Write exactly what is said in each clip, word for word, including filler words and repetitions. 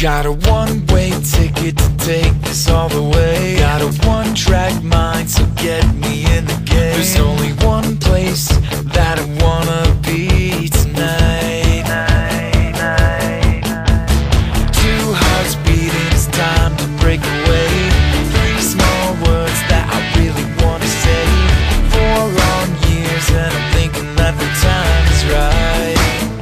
Got a one-way ticket to take this all the way. Got a one-track mind, so get me in the game. There's only one place that I wanna be tonight. Two hearts beating, it's time to break away. Three small words that I really wanna say. Four long years and I'm thinking that the time is right.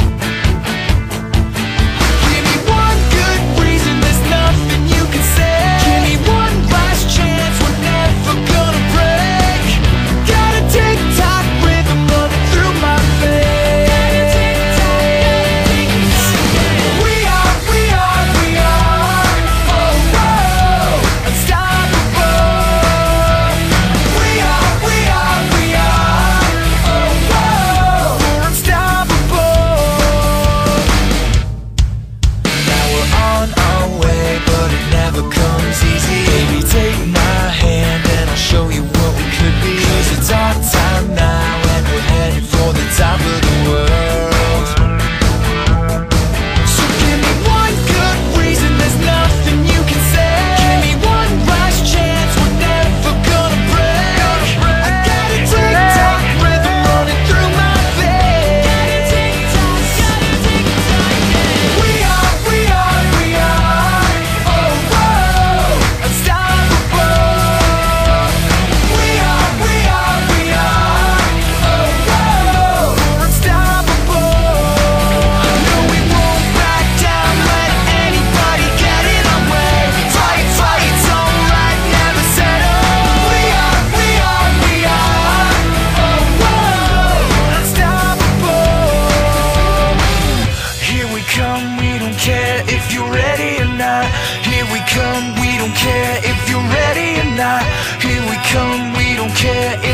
If you're ready or not, here we come, we don't care if you're ready or not. Here we come, we don't care.